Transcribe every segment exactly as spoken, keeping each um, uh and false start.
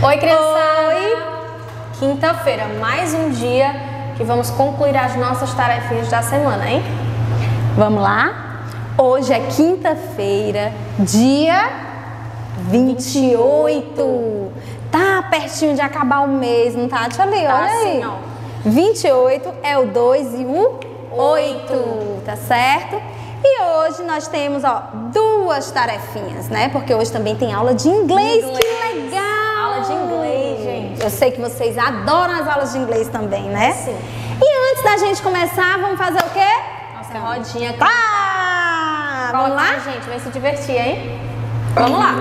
Oi, criançada! Oi! Quinta-feira, mais um dia que vamos concluir as nossas tarefinhas da semana, hein? Vamos lá? Hoje é quinta-feira, dia vinte e oito. Tá pertinho de acabar o mês, não tá, Tia Li? Tá Olha aí. assim, ó. vinte e oito é o dois e o oito, tá certo? E hoje nós temos, ó, duas tarefinhas, né? Porque hoje também tem aula de inglês. Inglês. Que legal! Aula de inglês, gente. Eu sei que vocês adoram as aulas de inglês também, né? Sim. E antes da gente começar, vamos fazer o quê? Nossa rodinha. Tá! Vamos Vamos lá? lá, gente? Vem se divertir, hein? Vamos lá!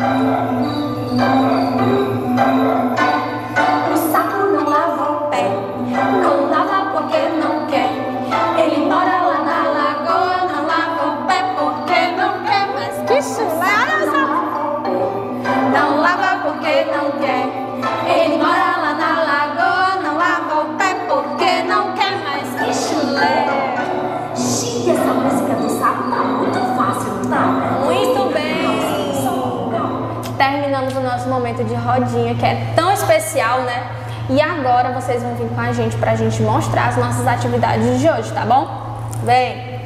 O sapo não lava o pé, não lava porque não quer. Ele mora lá na lagoa, não lava o pé porque não quer. Mas que chulé, olha só! Não lava porque não quer. Ele mora lá na lagoa, não lava o pé porque não quer. Mas que chulé! Xiii, essa música do sapo tá muito fácil, não tá? Muito bem! Terminamos o nosso momento de rodinha, que é tão especial, né? E agora vocês vão vir com a gente pra gente mostrar as nossas atividades de hoje, tá bom? Vem!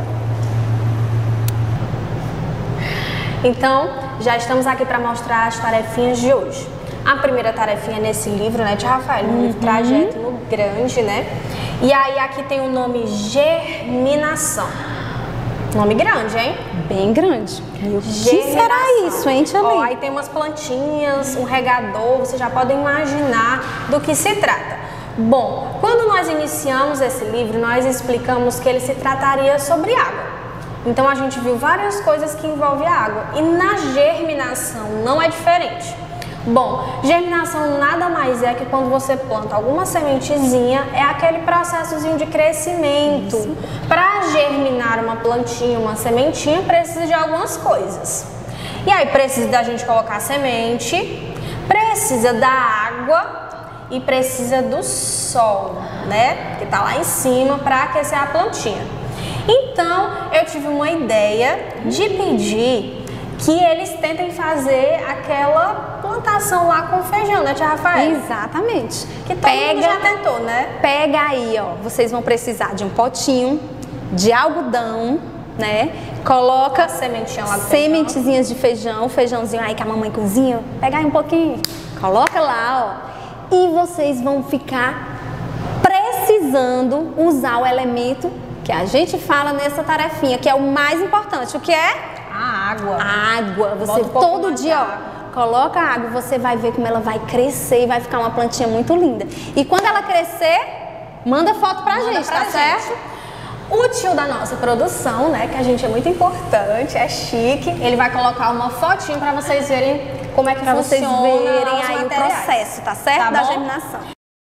Então, já estamos aqui para mostrar as tarefinhas de hoje. A primeira tarefinha é nesse livro, né, Tia Rafael? No livro Trajeto no Grande, né? E aí aqui tem o nome Germinação. Nome grande, hein? Bem grande. O que Germinação. será isso, hein, Tia Ó, Li? aí tem umas plantinhas, um regador, vocês já podem imaginar do que se trata. Bom, quando nós iniciamos esse livro, nós explicamos que ele se trataria sobre água. Então a gente viu várias coisas que envolvem a água. E na germinação não é diferente. Bom, germinação nada mais é que quando você planta alguma sementezinha, é aquele processozinho de crescimento. Para germinar uma plantinha, uma sementinha, precisa de algumas coisas. E aí precisa da gente colocar a semente, precisa da água e precisa do sol, né? Que tá lá em cima para aquecer a plantinha. Então, eu tive uma ideia de pedir que eles tentem fazer aquela plantação lá com feijão, né, Tia Rafael? Exatamente. Que todo mundo já tentou, né? Pega aí, ó, vocês vão precisar de um potinho de algodão, né? Coloca Sementinha lá do sementezinhas de feijão, feijãozinho aí que a mamãe cozinha. Pega aí um pouquinho, coloca lá, ó. E vocês vão ficar precisando usar o elemento que a gente fala nessa tarefinha, que é o mais importante. O que é? A água. A água. Você Bota um pouco todo mais de dia, água. ó, coloca a água, você vai ver como ela vai crescer e vai ficar uma plantinha muito linda. E quando ela crescer, manda foto pra Manda gente, pra tá gente. certo? O tio da nossa produção, né, que a gente é muito importante, é chique, ele vai colocar uma fotinho pra vocês verem como é que Pra vocês funciona verem os aí o materiais. processo, tá certo? Tá da bom? germinação.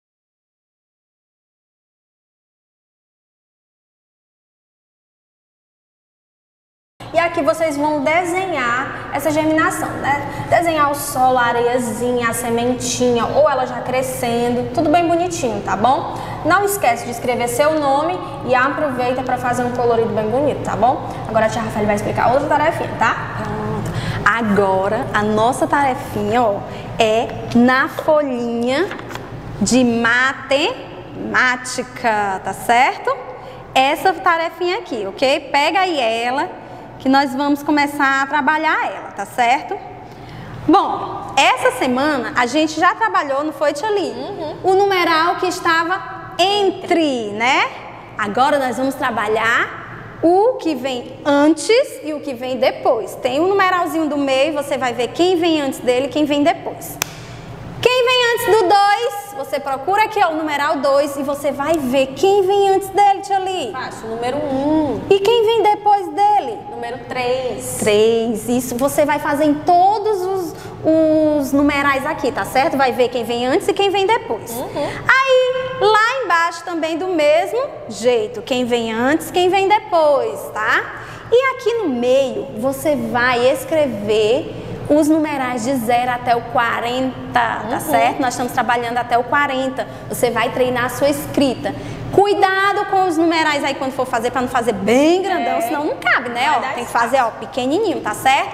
E aqui vocês vão desenhar essa germinação, né? Desenhar o solo, a areiazinha, a sementinha, ou ela já crescendo, tudo bem bonitinho, tá bom? Não esquece de escrever seu nome e aproveita para fazer um colorido bem bonito, tá bom? Agora a Tia Rafael vai explicar outra tarefinha, tá? Pronto. Agora, a nossa tarefinha, ó, é na folhinha de matemática, tá certo? Essa tarefinha aqui, ok? Pega aí ela, que nós vamos começar a trabalhar ela, tá certo? Bom, essa semana a gente já trabalhou, não foi, Tia Li? Uhum. O numeral que estava entre, né? Agora nós vamos trabalhar o que vem antes e o que vem depois. Tem um numeralzinho do meio, você vai ver quem vem antes dele e quem vem depois. Quem vem antes do dois, você procura aqui, ó, o numeral dois e você vai ver quem vem antes dele, Tia Li. Fácil, número um, E quem vem depois dele? número três. Três. Isso você vai fazer em todos os, os numerais aqui, tá certo? Vai ver quem vem antes e quem vem depois. Uhum. Aí, lá embaixo também do mesmo jeito. Quem vem antes, quem vem depois, tá? E aqui no meio, você vai escrever os numerais de zero até o quarenta, tá Uhum. certo? Nós estamos trabalhando até o quarenta. Você vai treinar a sua escrita. Cuidado com os numerais aí quando for fazer, para não fazer bem grandão, É. senão não cabe, né? Vai Ó, dar tem que espaço. fazer, ó, pequenininho, tá certo?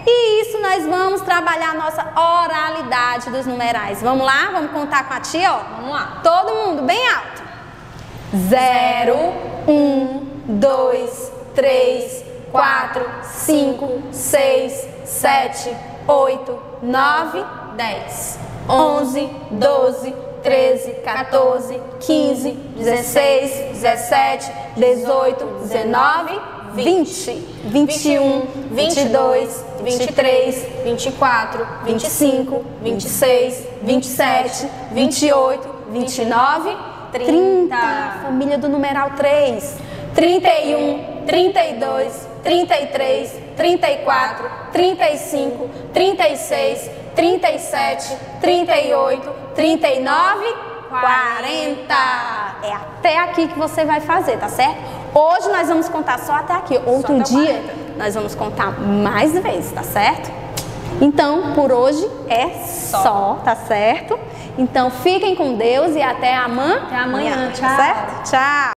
E isso nós vamos trabalhar a nossa oralidade dos numerais. Vamos lá? Vamos contar com a tia, ó. Vamos lá. Todo mundo bem alto. Zero, um, dois, três, quatro, cinco, seis, sete, oito, nove, dez, onze, doze, treze, quatorze, quinze, dezesseis, dezessete, dezoito, dezenove, vinte, vinte e um, vinte e dois, vinte e três, vinte e quatro, vinte e cinco, vinte e seis, vinte e sete, vinte e oito, vinte e nove, trinta. Família do numeral três. trinta e um, trinta e dois, trinta e três, trinta e quatro, trinta e cinco, trinta e seis, trinta e sete, trinta e oito, trinta e nove, quarenta. É até aqui que você vai fazer, tá certo? Hoje nós vamos contar só até aqui. Outro dia nós vamos contar mais vezes, tá certo? Então, por hoje é só, tá certo? Então, fiquem com Deus e até amanhã. Até amanhã, tá tchau. certo? Tchau.